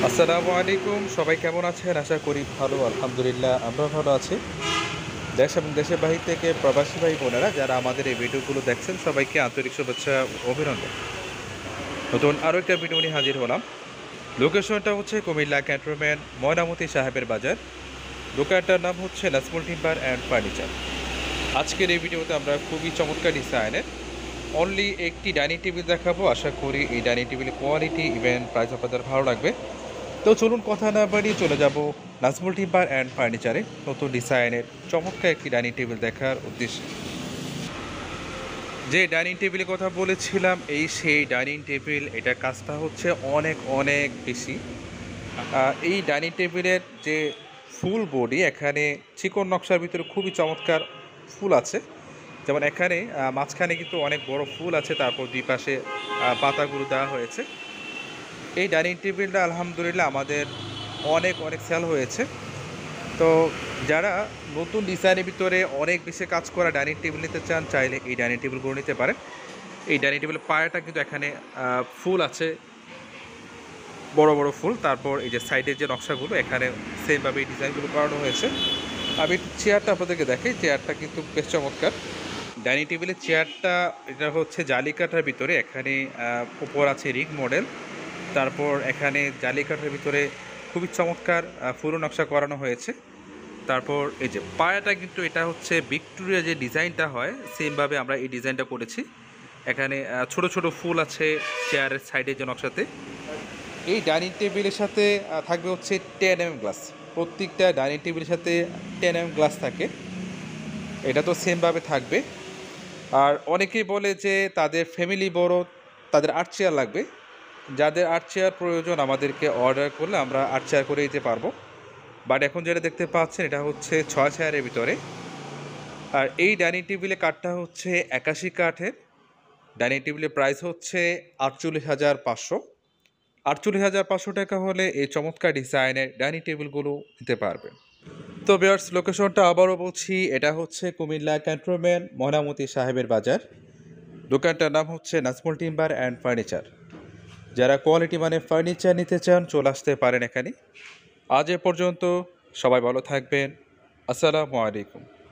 আসসালামু আলাইকুম। সবাই কেমন আছেন? আশা করি ভালো। আলহামদুলিল্লাহ আমরা ভালো আছি। দেশ এবং দেশের বাহির থেকে প্রবাসী ভাই বোনেরা যারা আমাদের এই ভিডিওগুলো দেখছেন সবাইকে আন্তরিক শুভেচ্ছা ও অভিনন্দন। নতুন আরও একটা ভিডিও নিয়ে হাজির হলাম। লোকেশনটা হচ্ছে কুমিল্লা ক্যান্টনমেন্ট ময়নামতি সাহেবের বাজার। দোকানটার নাম হচ্ছে নাজমুল টিম্বার অ্যান্ড ফার্নিচার। আজকের এই ভিডিওতে আমরা খুবই চমৎকার ডিজাইনের অনলি একটি ডাইনিং টেবিল দেখাবো। আশা করি এই ডাইনিং টেবিলের কোয়ালিটি ইভেন প্রাইস আপনাদের ভালো লাগবে। তো চলুন কথা না বাড়িয়ে চলে যাব নাজমুল টিম্বার অ্যান্ড ফার্নিচারে নতুন ডিজাইনের চমৎকার একটি ডাইনিং টেবিল দেখার উদ্দেশ্যে। যে ডাইনিং টেবিলের কথা বলেছিলাম এই সেই ডাইনিং টেবিল, এটার কাজটা হচ্ছে অনেক অনেক বেশি। এই ডাইনিং টেবিলের যে ফুল বডি, এখানে চিকন নকশার ভিতরে খুবই চমৎকার ফুল আছে। যেমন এখানে মাঝখানে কিন্তু অনেক বড় ফুল আছে, তারপর দুই পাশে পাতাগুলো দেওয়া হয়েছে। এই ডাইনিং টেবিলটা আলহামদুলিল্লাহ আমাদের অনেক অনেক সেল হয়েছে। তো যারা নতুন ডিজাইনের ভিতরে অনেক বেশি কাজ করা ডাইনিং টেবিল নিতে চান, চাইলে এই ডাইনিং টেবিলগুলো নিতে পারেন। এই ডাইনিং টেবিলের পায়াটা কিন্তু এখানে ফুল আছে, বড় বড় ফুল। তারপর এই যে সাইডের যে নকশাগুলো এখানে সেমভাবে এই ডিজাইনগুলো করানো হয়েছে। আমি চেয়ারটা আপনাদেরকে দেখাই। চেয়ারটা কিন্তু বেশ চমৎকার। ডাইনিং টেবিলের চেয়ারটা এটা হচ্ছে জালি কাঠার ভিতরে, এখানে উপর আছে রিগ মডেল। তারপর এখানে জালি কাঠার ভিতরে খুবই চমৎকার ফুল নকশা করানো হয়েছে। তারপর এই যে পায়াটা কিন্তু এটা হচ্ছে ভিক্টোরিয়া যে ডিজাইনটা হয় সেমভাবে আমরা এই ডিজাইনটা করেছি। এখানে ছোট ছোট ফুল আছে চেয়ারের সাইডে যে নকশাতে। এই ডাইনিং টেবিলের সাথে থাকবে হচ্ছে 10 mm গ্লাস। প্রত্যেকটা ডাইনিং টেবিলের সাথে 10 mm গ্লাস থাকে, এটা তো সেমভাবে থাকবে। আর অনেকেই বলে যে তাদের ফ্যামিলি বড়, তাদের 8 চেয়ার লাগবে। যাদের 8 চেয়ার প্রয়োজন আমাদেরকে অর্ডার করলে আমরা 8 চেয়ার করে দিতে পারবো। বাট এখন যেটা দেখতে পাচ্ছেন এটা হচ্ছে 6 চেয়ারের ভিতরে। আর এই ডাইনিং টেবিলের কাঠটা হচ্ছে 81 কাঠের। ডাইনিং টেবিলের প্রাইস হচ্ছে 48,500। 48,500 টাকা হলে এই চমৎকার ডিজাইনের ডাইনিং টেবিলগুলো নিতে পারবেন। তো ভিউয়ার্স, লোকেশনটা আবারও বলছি, এটা হচ্ছে কুমিল্লা ক্যান্টনমেন্ট ময়নামতি সাহেবের বাজার। দোকানটার নাম হচ্ছে নাজমুল টিম্বার অ্যান্ড ফার্নিচার। যারা কোয়ালিটি মানে ফার্নিচার নিতে চান চলে আসতে পারেন এখানে। আজ এ পর্যন্ত, সবাই ভালো থাকবেন। আসসালামু আলাইকুম।